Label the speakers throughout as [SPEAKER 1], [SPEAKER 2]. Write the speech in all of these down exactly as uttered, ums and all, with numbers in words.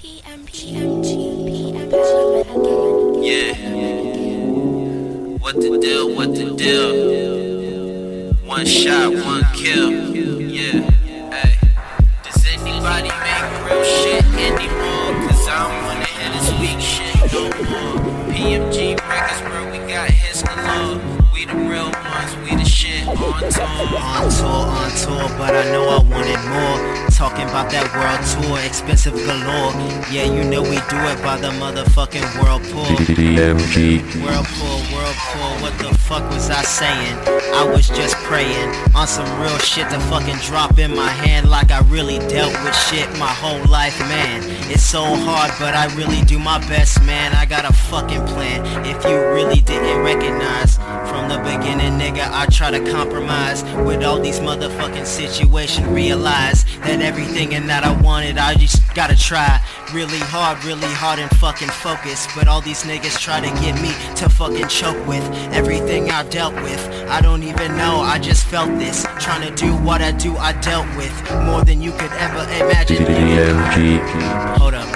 [SPEAKER 1] Yeah. What the deal? What the deal? One shot, one kill. Yeah. Hey. Does anybody make real shit anymore? Cause I don't wanna hear this weak shit no more. P M G records, bro, we got hits galore. We the real ones, we the shit on tour.
[SPEAKER 2] On tour, on tour, but I know I wanted more. Talking about that world tour, expensive galore. Yeah, you know we do it by the motherfucking whirlpool. Whirlpool, whirlpool, what the fuck was I saying? I was just praying on some real shit to fucking drop in my hand, like I really dealt with shit my whole life, man. It's so hard, but I really do my best, man. I got a fucking plan. If you really didn't recognize from the beginning, nigga, I try to compromise with all these motherfucking situations. Realize that everything and that I wanted, I just gotta try really hard, really hard and fucking focus. But all these niggas try to get me to fucking choke with everything I dealt with. I don't even know, I just felt this. Trying to do what I do, I dealt with more than you could ever imagine. Hold up.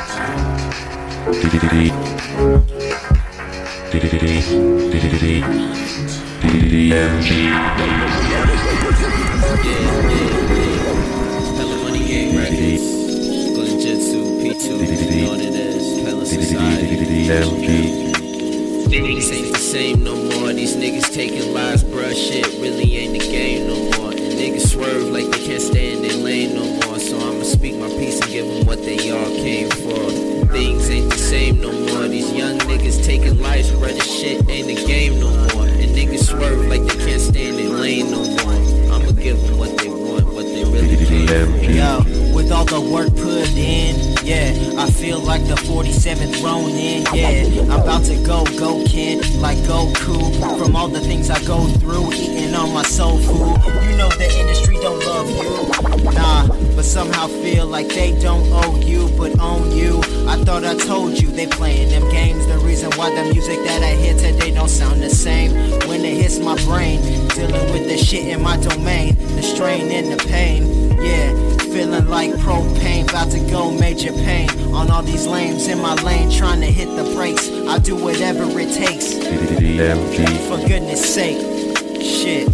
[SPEAKER 1] Glennjit, P two, you know what it is, Pella Society. Things ain't the same no more. These niggas taking lives, bruh. Shit really ain't the game no more. And niggas swerve like they can't stay in their lane no more. So I'ma speak my piece and give them what they all came for. Things ain't the same no more. These young niggas taking lives, bruh. This shit ain't the game no more. And niggas swerve like they can't stay in their lane no more. I'ma give them what they want, what they really came for.
[SPEAKER 2] Yo, with all the work put in, yeah, I feel like the forty-seventh Ronin, yeah. I'm about to go, go kid, like Goku. From all the things I go through, eating on my soul food. You know the industry don't love you, nah, but somehow feel like they don't owe you, but own you. I thought I told you, they playing them games. The reason why the music that I hear today don't sound the same. When it hits my brain, dealing with the shit in my domain, the strain and the pain, yeah. Feeling like propane, about to go major pain. On all these lanes in my lane, trying to hit the brakes. I'll do whatever it takes, for goodness sake. Shit.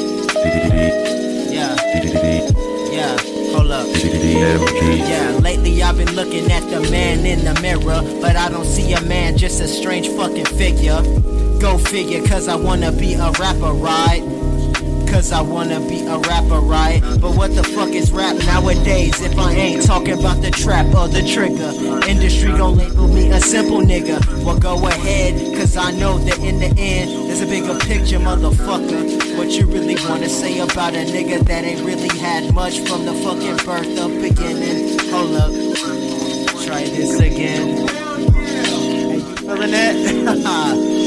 [SPEAKER 2] Yeah. Yeah, hold up. Yeah, lately I've been looking at the man in the mirror, but I don't see a man, just a strange fucking figure. Go figure, cause I wanna be a rapper, right? Cause I wanna be a rapper, right? But what the fuck is rap nowadays if I ain't talking about the trap or the trigger? Industry gon' label me a simple nigga. Well, go ahead, cause I know that in the end there's a bigger picture, motherfucker. What you really wanna say about a nigga that ain't really had much from the fucking birth of beginning? Hold up, try this again. Hey, you feeling that?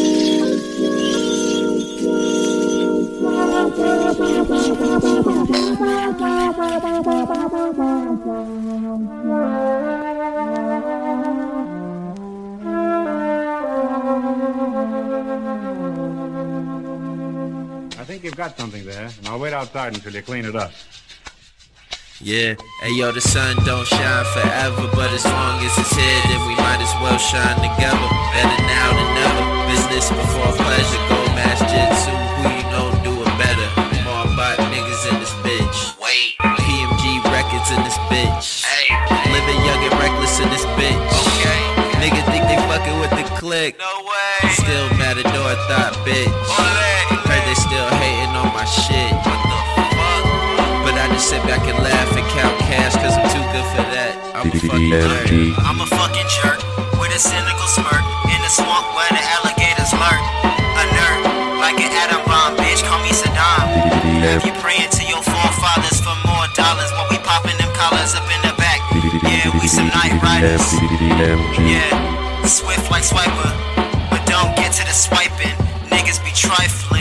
[SPEAKER 3] I think you've got something there, and I'll wait outside until you clean it up.
[SPEAKER 1] Yeah, hey yo, the sun don't shine forever, but as long as it's here, then we might as well shine together. Better now than never. Business before pleasure. Go match jitsu, who you know do it better. More bot niggas in this bitch. Wait, P M G records in this bitch. Hey, living young and reckless in this bitch. Okay, niggas think they fucking with the click. No way. Still Matador thought bitch. Heard they still hating on my shit. What the fuck? But I just sit back and laugh and count cash, cause I'm too good for that. I'm a fucking jerk.
[SPEAKER 2] I'm a fucking jerk with a cynical smirk in the swamp where the alligators lurk. A nerd like an atom bomb, bitch, call me Saddam. Have you praying to your forefathers for more dollars while we popping them collars up in the back? Yeah, we some night riders. Yeah, swift like Swiper, but don't get to the swiping. Niggas be trifling.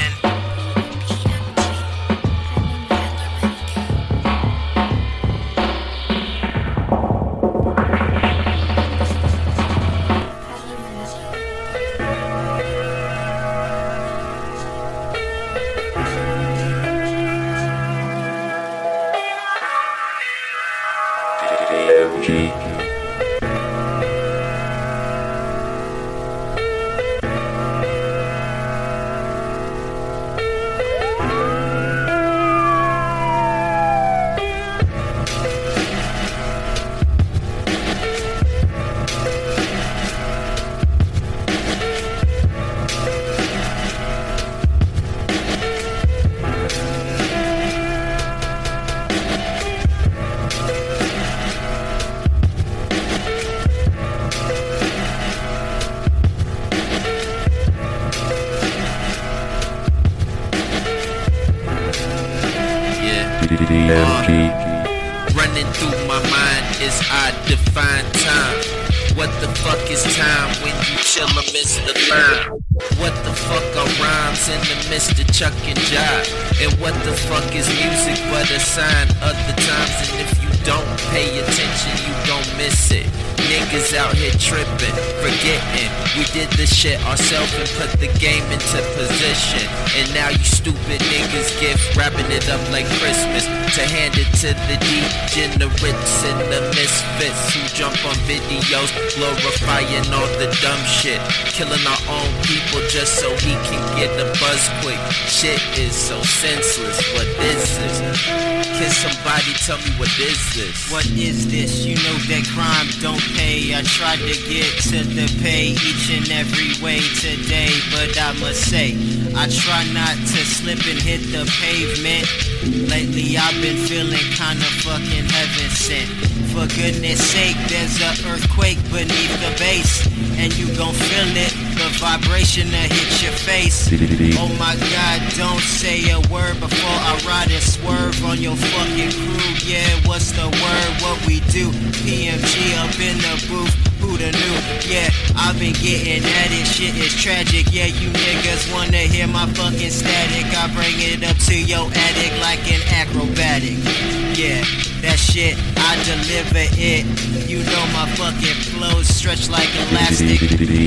[SPEAKER 1] the fuck is time when you chill amidst the line? What the fuck are rhymes in the midst of Chuck and Jive? And what the fuck is music but a sign of the times? And if you don't pay attention, you gon' miss it. Niggas out here tripping, forgetting we did this shit ourselves and put the game into position. And now you stupid niggas gift wrapping it up like Christmas to hand it to the degenerates and the misfits who jump on videos glorifying all the dumb shit, killing our own people just so he can get a buzz quick. Shit is so senseless. What is this? Can somebody tell me what is this?
[SPEAKER 2] What is this? You know that crime don't pay. I tried to get to the pay each and every way today, but I must say I try not to slip and hit the pavement. Lately I've been feeling kinda fucking heaven sent. For goodness sake, there's an earthquake beneath the base, and you gon' feel it, the vibration that hit your face. Oh my God, don't say a word before I ride and swerve on your fucking crew. Yeah, what's the word? What we do? P M G up in the booth. Who'da knew? Yeah, I've been getting at it. Shit is tragic. Yeah, you niggas wanna hear my fucking static. I bring it up to your attic like an acrobatic. Yeah, that shit, I deliver it. You know my fucking flows stretch like elastic.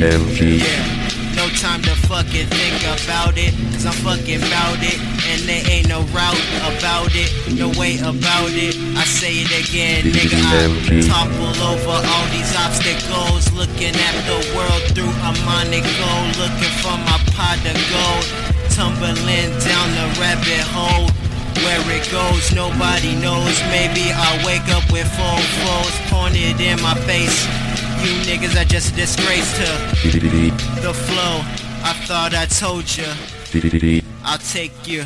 [SPEAKER 2] Yeah. No time to fucking think about it, cause I'm fucking bout it, and there ain't no route about it, no way about it. I say it again, nigga, I topple over all these obstacles, looking at the world through a monocle, looking for my pot of gold, tumbling down the rabbit hole. Where it goes, nobody knows. Maybe I'll wake up with four foes pointed in my face. You niggas are just a disgrace to the flow. I thought I told you. I'll take you.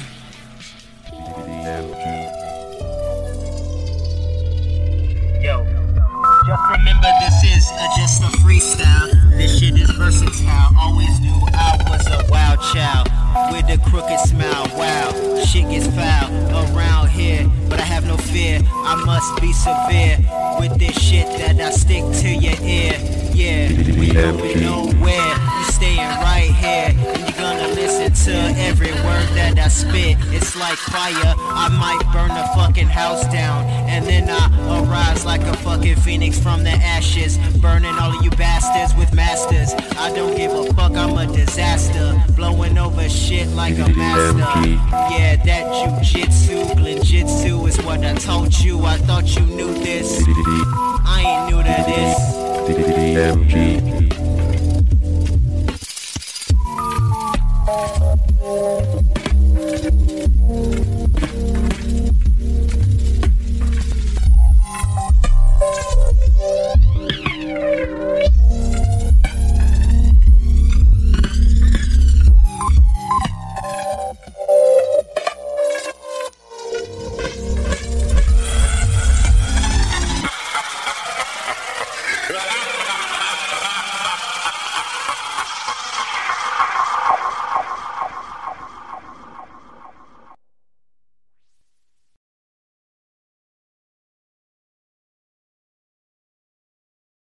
[SPEAKER 2] Yo, just remember this is a, just a freestyle. This shit is versatile. Always knew I was a wild child with a crooked smile. Wow, shit gets foul around here, but I have no fear. I must be severe with this shit that I stick to your ear. Yeah, we going nowhere. You staying right here, and you're gonna listen to every word that I spit. It's like fire. I might burn the fucking house down, and then I arise like a fucking phoenix from the ashes, burning all of you bastards with masters. I don't give a fuck. I'm a disaster, blowing over shit like a master. Yeah, that jujitsu, Glennjit is what I told you. I thought you knew this. I ain't new to this.